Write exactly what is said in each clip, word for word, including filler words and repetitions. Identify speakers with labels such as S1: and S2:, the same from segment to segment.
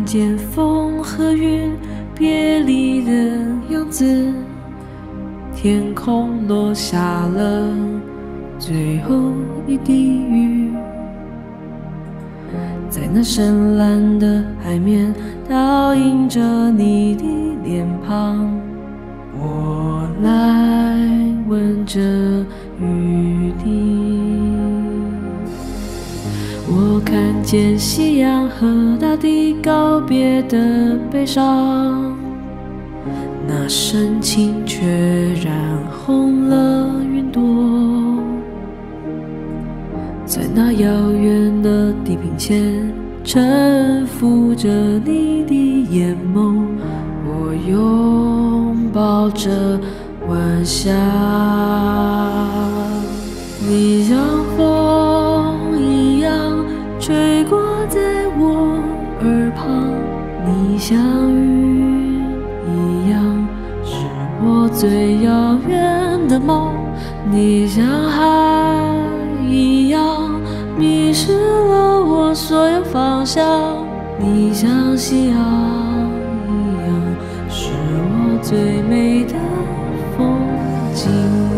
S1: 见风和云别离的样子，天空落下了最后一滴雨，在那深蓝的海面倒映着你的脸庞。我来闻着雨滴，我看见夕阳和大地告别的悲伤，那深情却染红了云朵。在那遥远的地平线，沉浮着你的眼眸，我拥抱着晚霞。你像风一样吹过在我耳旁，你像云一样是我最遥远的梦，你像海一样迷失了我所有方向，你像夕阳一样是我最美的风景。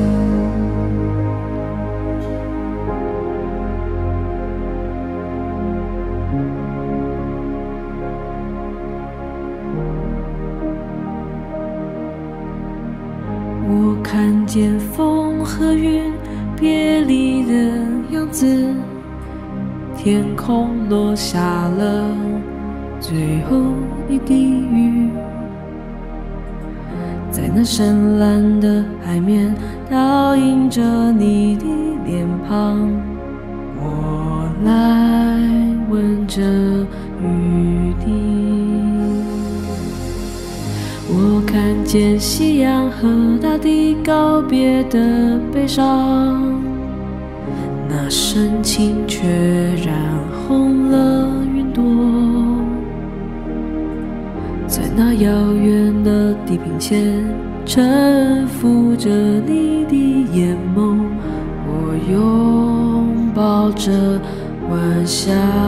S1: 我看见风和云别离的样子，天空落下了最后一滴雨，在那深蓝的海面倒映着你的脸庞。我来闻着雨滴，我看见夕阳和大地告别的悲伤，那深情却染红了云朵。在那遥远的地平线，沉浮着你的眼眸，我拥抱着晚霞。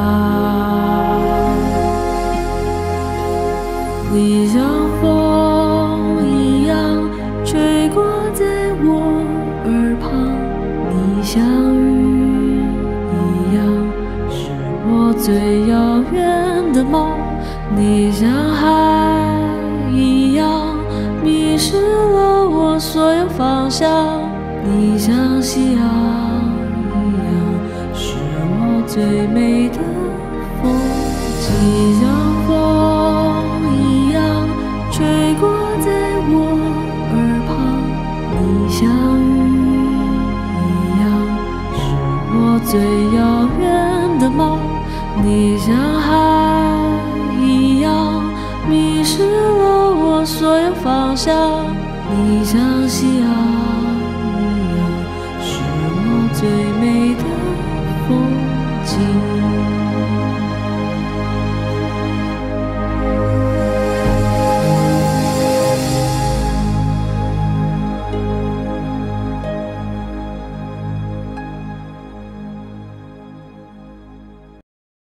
S1: 你像风一样吹过在我耳旁，你像云一样是我最遥远的梦，你像海一样迷失了我所有方向，你像夕阳一样是我最美的风景。你像风一样吹过在我耳旁，你像云一样是我最遥远的梦，你像海一样迷失了我所有方向，你像夕阳